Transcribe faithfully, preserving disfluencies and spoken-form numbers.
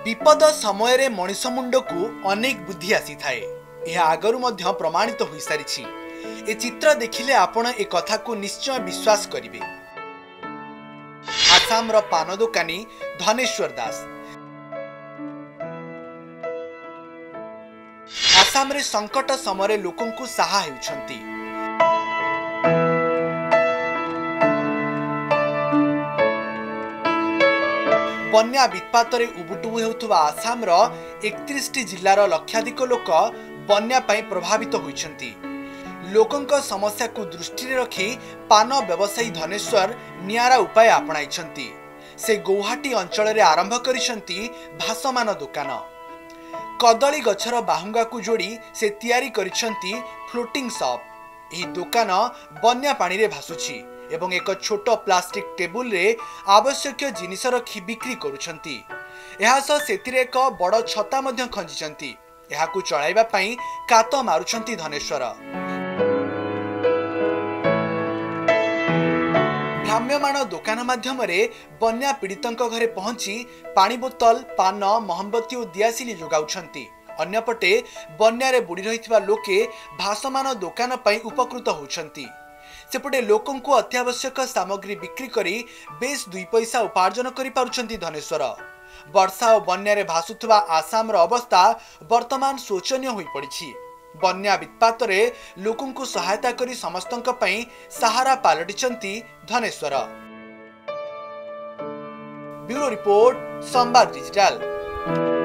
विपद समय रे मनीष मुंड को अनेक बुद्धि आसी थाए। यह आगरु मध्य प्रमाणित हो सारी। ए चित्र देखिले आपण ए कथा को निश्चय विश्वास करिवे। आसाम रो पान दुकानी धनेश्वर दास आसाम रे संकट समय लोकन को सहा हेउछंती। बन्या वित्पात उबुटुबु हेउथुवा आसाम रो एकतीस टी जिल्लार लक्षाधिक लोक बन्या पई प्रभावित होइछंती। लोकंक समस्या को दृष्टि रखी पान व्यवसायी धनेश्वर नियारा उपाय आपणाइछंती। से गौहाटी अंचल रे आरंभ करिसंती भासमान दुकान। कदली गछर बाहुंगा को जोड़ी से तैयारी करिसंती फ्लोटिंग शॉप। एही दुकान बन्या पानी रे भासुछि एवं एक छोट प्लास्टिक टेबुल रे आवश्यक जिनिस रखी बिक्री करुछंती। एहा सह सेतिरे एक बड़ छता मध्य खंजिचंती। एहाकु चलाइबा पई कात मारुछंती धनेश्वर। भ्राम्यमाण दुकान माध्यम रे बन्या पीड़ितंक घरे पहुंची पानी बोतल, पान, मोहम्बती और दियासिली जोगाउछंती। अन्यपटे बन्या रे बुड़ी रहितबा लोके भासमान दुकान पई उपकृत होउछंती। सेपटे लोकन को अत्यावश्यक सामग्री बिक्री करी बेस दुई पैसा उपार्जन करि पारुछंती धनेश्वर। वर्षा और बन्या रे भासुथबा आसाम रो अवस्था वर्तमान शोचनीय होई पड़िछि। बन्या वित्पात रे लोकन को सहायता करी समस्तंक पई सहारा पालटिछंती Dhaneswar. Bureau report, Sambad digital.